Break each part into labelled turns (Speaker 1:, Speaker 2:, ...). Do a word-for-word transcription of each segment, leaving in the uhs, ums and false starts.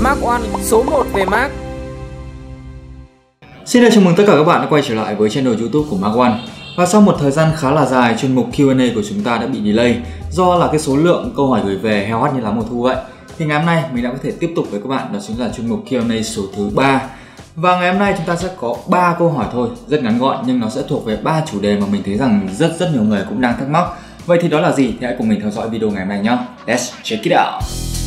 Speaker 1: Mark One, số một về Mac.
Speaker 2: Xin chào mừng tất cả các bạn đã quay trở lại với channel YouTube của Mark One. Và sau một thời gian khá là dài, chuyên mục Q and A của chúng ta đã bị delay do là cái số lượng câu hỏi gửi về heo hắt như lá mùa thu vậy. Thì ngày hôm nay mình đã có thể tiếp tục với các bạn, đó chính là chuyên mục Q and A số thứ ba. Và ngày hôm nay chúng ta sẽ có ba câu hỏi thôi, rất ngắn gọn nhưng nó sẽ thuộc về ba chủ đề mà mình thấy rằng rất rất nhiều người cũng đang thắc mắc. Vậy thì đó là gì? Thì hãy cùng mình theo dõi video ngày hôm nay nhé. Let's check it out.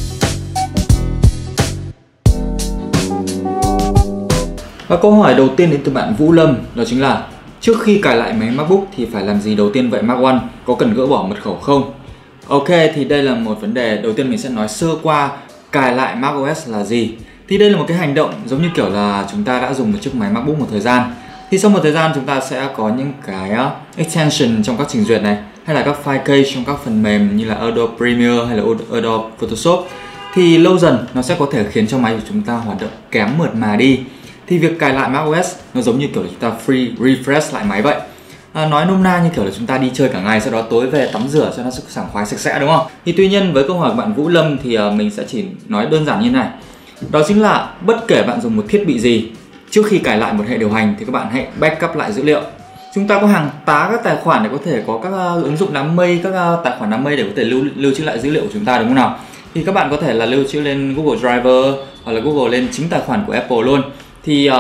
Speaker 2: Và câu hỏi đầu tiên đến từ bạn Vũ Lâm, đó chính là trước khi cài lại máy MacBook thì phải làm gì đầu tiên vậy Mark One? Có cần gỡ bỏ mật khẩu không? Ok, thì đây là một vấn đề. Đầu tiên mình sẽ nói sơ qua cài lại macOS là gì. Thì đây là một cái hành động giống như kiểu là chúng ta đã dùng một chiếc máy MacBook một thời gian. Thì sau một thời gian chúng ta sẽ có những cái extension trong các trình duyệt này, hay là các file cache trong các phần mềm như là Adobe Premiere hay là Adobe Photoshop. Thì lâu dần nó sẽ có thể khiến cho máy của chúng ta hoạt động kém mượt mà đi. Thì việc cài lại macOS nó giống như kiểu là chúng ta free refresh lại máy vậy. À, nói nôm na như kiểu là chúng ta đi chơi cả ngày, sau đó tối về tắm rửa cho nó sảng khoái sạch sẽ, đúng không? Thì tuy nhiên với câu hỏi của bạn Vũ Lâm thì uh, mình sẽ chỉ nói đơn giản như này. Đó chính là bất kể bạn dùng một thiết bị gì, trước khi cài lại một hệ điều hành thì các bạn hãy backup lại dữ liệu. Chúng ta có hàng tá các tài khoản để có thể có các uh, ứng dụng đám mây, các uh, tài khoản đám mây để có thể lưu lưu trữ lại dữ liệu của chúng ta, đúng không nào? Thì các bạn có thể là lưu trữ lên Google Drive hoặc là Google lên chính tài khoản của Apple luôn. Thì uh,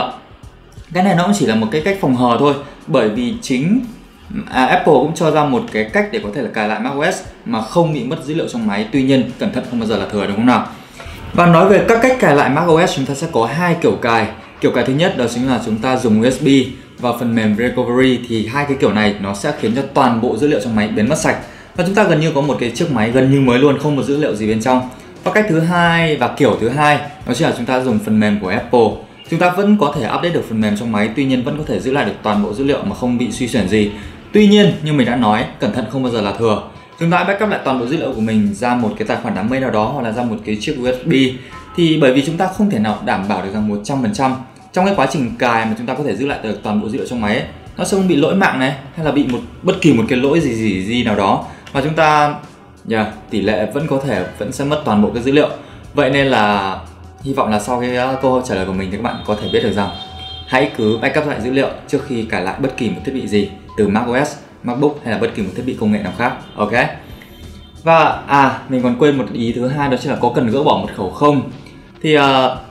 Speaker 2: cái này nó cũng chỉ là một cái cách phòng hờ thôi, bởi vì chính à, Apple cũng cho ra một cái cách để có thể là cài lại macOS mà không bị mất dữ liệu trong máy. Tuy nhiên cẩn thận không bao giờ là thừa, đúng không nào? Và nói về các cách cài lại macOS, chúng ta sẽ có hai kiểu cài. Kiểu cài thứ nhất đó chính là chúng ta dùng u ét bê và phần mềm Recovery. Thì hai cái kiểu này nó sẽ khiến cho toàn bộ dữ liệu trong máy biến mất sạch và chúng ta gần như có một cái chiếc máy gần như mới luôn, không một dữ liệu gì bên trong. Và cách thứ hai và kiểu thứ hai đó chính là chúng ta dùng phần mềm của Apple. Chúng ta vẫn có thể update được phần mềm trong máy, tuy nhiên vẫn có thể giữ lại được toàn bộ dữ liệu mà không bị suy chuyển gì. Tuy nhiên, như mình đã nói, cẩn thận không bao giờ là thừa. Chúng ta backup lại toàn bộ dữ liệu của mình ra một cái tài khoản đám mây nào đó hoặc là ra một cái chiếc u ét bê. Thì bởi vì chúng ta không thể nào đảm bảo được rằng một trăm phần trăm trong cái quá trình cài mà chúng ta có thể giữ lại được toàn bộ dữ liệu trong máy ấy, nó sẽ không bị lỗi mạng này hay là bị một bất kỳ một cái lỗi gì gì gì nào đó và chúng ta yeah, tỷ lệ vẫn có thể vẫn sẽ mất toàn bộ cái dữ liệu. Vậy nên là hy vọng là sau cái câu trả lời của mình thì các bạn có thể biết được rằng hãy cứ backup lại dữ liệu trước khi cài lại bất kỳ một thiết bị gì, từ macOS, MacBook hay là bất kỳ một thiết bị công nghệ nào khác. Ok. Và à mình còn quên một ý thứ hai, đó chính là có cần gỡ bỏ mật khẩu không. Thì uh,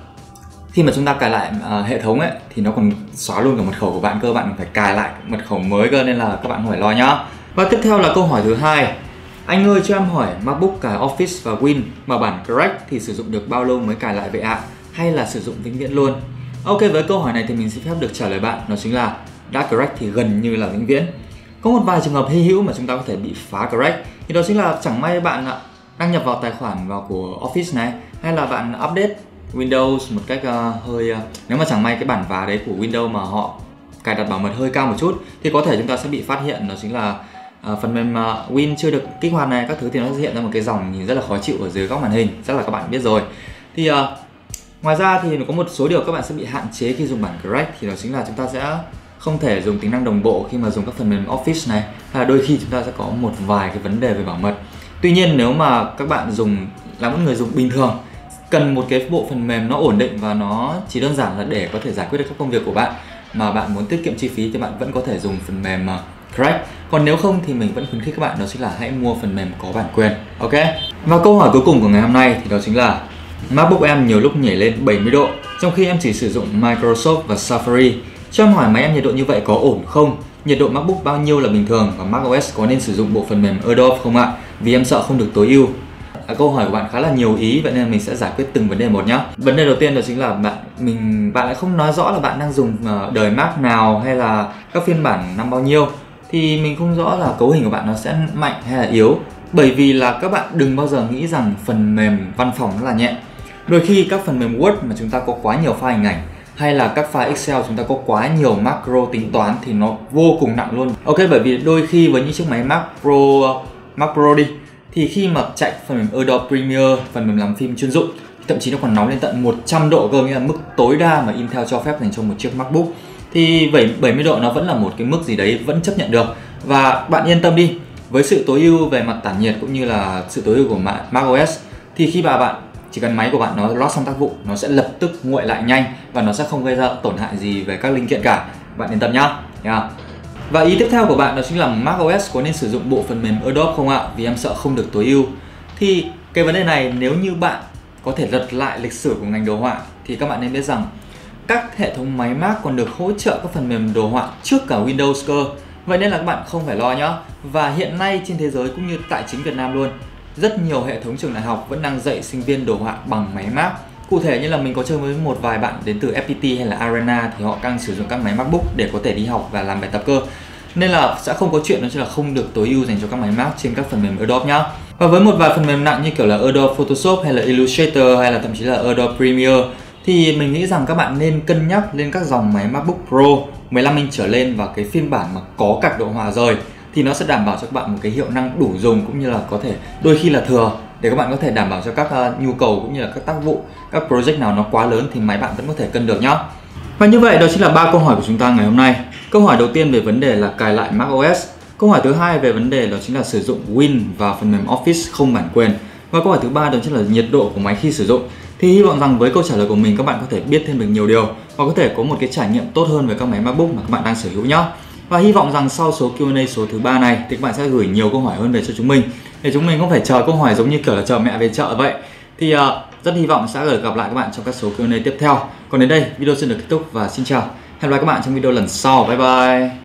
Speaker 2: khi mà chúng ta cài lại uh, hệ thống ấy thì nó còn xóa luôn cả mật khẩu của bạn cơ, bạn phải cài lại mật khẩu mới cơ, nên là các bạn không phải lo nhá. Và tiếp theo là câu hỏi thứ hai. Anh ơi cho em hỏi MacBook cài Office và Win mà bản Crack thì sử dụng được bao lâu mới cài lại vậy ạ? Hay là sử dụng vĩnh viễn luôn? Ok, với câu hỏi này thì mình xin phép được trả lời bạn, đó chính là đã Crack thì gần như là vĩnh viễn. Có một vài trường hợp hy hữu mà chúng ta có thể bị phá Crack, thì đó chính là chẳng may bạn đăng nhập vào tài khoản vào của Office này, hay là bạn update Windows một cách uh, hơi uh, nếu mà chẳng may cái bản vá đấy của Windows mà họ cài đặt bảo mật hơi cao một chút thì có thể chúng ta sẽ bị phát hiện, đó chính là À, phần mềm uh, Win chưa được kích hoạt này, các thứ, thì nó sẽ hiện ra một cái dòng nhìn rất là khó chịu ở dưới góc màn hình, chắc là các bạn biết rồi. Thì uh, ngoài ra thì có một số điều các bạn sẽ bị hạn chế khi dùng bản Crack, thì đó chính là chúng ta sẽ không thể dùng tính năng đồng bộ khi mà dùng các phần mềm Office này, hay là đôi khi chúng ta sẽ có một vài cái vấn đề về bảo mật. Tuy nhiên nếu mà các bạn dùng là một người dùng bình thường, cần một cái bộ phần mềm nó ổn định và nó chỉ đơn giản là để có thể giải quyết được các công việc của bạn mà bạn muốn tiết kiệm chi phí, thì bạn vẫn có thể dùng phần mềm uh, Crack. Còn nếu không thì mình vẫn khuyến khích các bạn đó chính là hãy mua phần mềm có bản quyền. Ok. Và câu hỏi cuối cùng của ngày hôm nay thì đó chính là MacBook em nhiều lúc nhảy lên bảy mươi độ trong khi em chỉ sử dụng Microsoft và Safari. Cho em hỏi máy em nhiệt độ như vậy có ổn không? Nhiệt độ MacBook bao nhiêu là bình thường và macOS có nên sử dụng bộ phần mềm Adobe không ạ? Vì em sợ không được tối ưu. À, câu hỏi của bạn khá là nhiều ý, vậy nên mình sẽ giải quyết từng vấn đề một nhé. Vấn đề đầu tiên đó chính là bạn mình bạn lại không nói rõ là bạn đang dùng đời Mac nào hay là các phiên bản năm bao nhiêu. Thì mình không rõ là cấu hình của bạn nó sẽ mạnh hay là yếu. Bởi vì là các bạn đừng bao giờ nghĩ rằng phần mềm văn phòng nó là nhẹ. Đôi khi các phần mềm Word mà chúng ta có quá nhiều file hình ảnh, hay là các file Excel chúng ta có quá nhiều macro tính toán thì nó vô cùng nặng luôn. Ok, bởi vì đôi khi với những chiếc máy Mac Pro, Mac Pro đi, thì khi mà chạy phần mềm Adobe Premiere, phần mềm làm phim chuyên dụng, thậm chí nó còn nóng lên tận một trăm độ cơ, nghĩa là mức tối đa mà Intel cho phép dành cho một chiếc MacBook. Thì bảy mươi độ nó vẫn là một cái mức gì đấy vẫn chấp nhận được. Và bạn yên tâm đi, với sự tối ưu về mặt tản nhiệt cũng như là sự tối ưu của macOS, thì khi mà bạn chỉ cần máy của bạn nó load xong tác vụ, nó sẽ lập tức nguội lại nhanh và nó sẽ không gây ra tổn hại gì về các linh kiện cả. Bạn yên tâm nhá. Yeah. Và ý tiếp theo của bạn đó chính là macOS có nên sử dụng bộ phần mềm Adobe không ạ? Vì em sợ không được tối ưu. Thì cái vấn đề này nếu như bạn có thể lật lại lịch sử của ngành đồ họa thì các bạn nên biết rằng các hệ thống máy Mac còn được hỗ trợ các phần mềm đồ họa trước cả Windows cơ. Vậy nên là các bạn không phải lo nhá. Và hiện nay trên thế giới cũng như tại chính Việt Nam luôn, rất nhiều hệ thống trường đại học vẫn đang dạy sinh viên đồ họa bằng máy Mac. Cụ thể như là mình có chơi với một vài bạn đến từ ép pê tê hay là Arena thì họ đang sử dụng các máy MacBook để có thể đi học và làm bài tập cơ. Nên là sẽ không có chuyện đó chính là không được tối ưu dành cho các máy Mac trên các phần mềm Adobe nhá. Và với một vài phần mềm nặng như kiểu là Adobe Photoshop hay là Illustrator hay là thậm chí là Adobe Premiere thì mình nghĩ rằng các bạn nên cân nhắc lên các dòng máy MacBook Pro mười lăm inch trở lên và cái phiên bản mà có card đồ họa rồi thì nó sẽ đảm bảo cho các bạn một cái hiệu năng đủ dùng, cũng như là có thể đôi khi là thừa để các bạn có thể đảm bảo cho các uh, nhu cầu cũng như là các tác vụ, các project nào nó quá lớn thì máy bạn vẫn có thể cân được nhá. Và như vậy đó chính là ba câu hỏi của chúng ta ngày hôm nay. Câu hỏi đầu tiên về vấn đề là cài lại macOS. Câu hỏi thứ hai về vấn đề đó chính là sử dụng Win và phần mềm Office không bản quyền. Và câu hỏi thứ ba đó chính là nhiệt độ của máy khi sử dụng. Thì hy vọng rằng với câu trả lời của mình các bạn có thể biết thêm được nhiều điều và có thể có một cái trải nghiệm tốt hơn về các máy MacBook mà các bạn đang sở hữu nhé. Và hy vọng rằng sau số Q and A số thứ ba này thì các bạn sẽ gửi nhiều câu hỏi hơn về cho chúng mình, để chúng mình không phải chờ câu hỏi giống như kiểu là chờ mẹ về chợ vậy. Thì uh, rất hy vọng sẽ gặp lại các bạn trong các số Q and A tiếp theo. Còn đến đây video xin được kết thúc và xin chào. Hẹn gặp lại các bạn trong video lần sau. Bye bye.